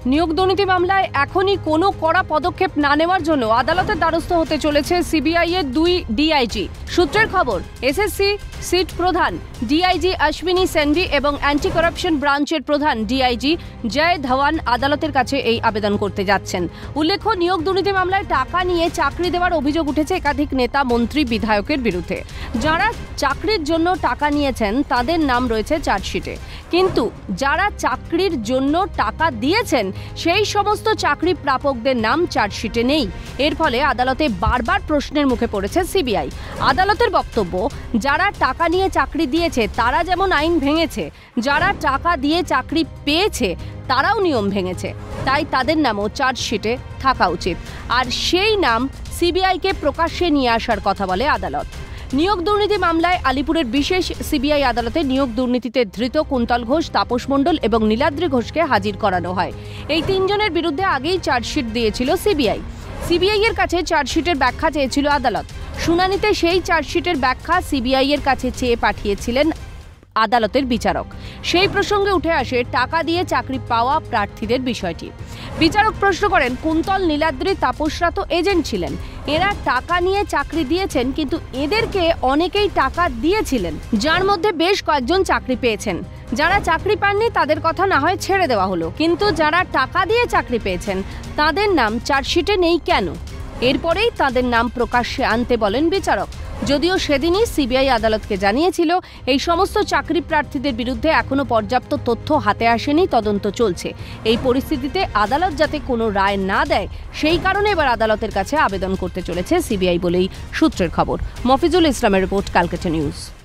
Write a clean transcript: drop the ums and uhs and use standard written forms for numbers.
নিয়োগ দুর্নীতি মামলায় এখনই কোনো কড়া পদক্ষেপ না নেওয়ার জন্য আদালতের দ্বারস্থ হতে চলেছে সিবিআই এর 2 ডিআইজি। সূত্রের খবর, এসএসসি সিট প্রধান ডিআইজি অশ্বিনী সেনভি এবং অ্যান্টি করাপশন ব্রাঞ্চের প্রধান ডিআইজি জয় ধওয়ান আদালতের কাছে এই আবেদন করতে যাচ্ছেন। উল্লেখ্য, নিয়োগ দুর্নীতি মামলায় টাকা নিয়ে চাকরি দেওয়ার অভিযোগ উঠেছে একাধিক নেতা, মন্ত্রী, বিধায়কের বিরুদ্ধে। যারা চাকরির জন্য টাকা নিয়েছেন তাদের নাম রয়েছে চার্জশিটে, কিন্তু যারা চাকরির জন্য টাকা দিয়েছেন সেই সমস্ত চাকরি প্রাপকদের নাম চার্জশিটে নেই। এর ফলে আদালতে বারবার প্রশ্নের মুখে পড়েছে সিবিআই। আদালতের বক্তব্য, যারা টাকা নিয়ে চাকরি দিয়েছে তারা যেমন আইন ভেঙেছে, যারা টাকা দিয়ে চাকরি পেয়েছে তারাও নিয়ম ভেঙেছে, তাই তাদের নামও চার্জশিটে থাকা উচিত। আর সেই নাম সিবিআইকে প্রকাশ্যে নিয়ে আসার কথা বলে আদালত। নিয়োগ দুর্নীতি মামলায় আলিপুরের বিশেষ সিবিআই আদালতে নিয়োগ দুর্নীতিতে ধৃত কুন্তল ঘোষ, তাপস মণ্ডল এবং নীলাদ্রি ঘোষকে হাজির করানো হয়। এই তিনজনের বিরুদ্ধে আগেই চার্জশিট দিয়েছিল সিবিআই। সিবিআই এর কাছে চার্জশিটের ব্যাখ্যা চেয়েছিল আদালত। শুনানিতে সেই চার্জশিটের ব্যাখ্যা সিবিআই এর কাছে চেয়ে পাঠিয়েছিলেন আদালতের বিচারক। সেই প্রসঙ্গে উঠে আসে টাকা দিয়ে চাকরি পাওয়া প্রার্থীদের বিষয়টি। বিচারক প্রশ্ন করেন, কুন্তল, নীলাদ্রি, তাপসরা তো এজেন্ট ছিলেন, এরা টাকা নিয়ে চাকরি দিয়েছেন, কিন্তু এদেরকে অনেকেই টাকা দিয়েছিলেন, যার মধ্যে বেশ কয়েকজন চাকরি পেয়েছেন। যারা চাকরি পাননি তাদের কথা না হয় ছেড়ে দেওয়া হলো, কিন্তু যারা টাকা দিয়ে চাকরি পেয়েছেন তাদের নাম চার্জশিটে নেই কেন? এরপরেই তাদের নাম প্রকাশ্যে আনতে বলেন বিচারক। যদিও সেদিনই সিবিআই আদালতকে জানিয়েছিল এই সমস্ত চাকরি প্রার্থীদের বিরুদ্ধে এখনো পর্যাপ্ত তথ্য হাতে আসেনি, তদন্ত চলছে। এই পরিস্থিতিতে আদালত যাতে কোনো রায় না দেয় সেই কারণে এবার আদালতের কাছে আবেদন করতে চলেছে সিবিআই বলেই সূত্রের খবর। মফিজুল ইসলামের রিপোর্ট, ক্যালকাটা নিউজ।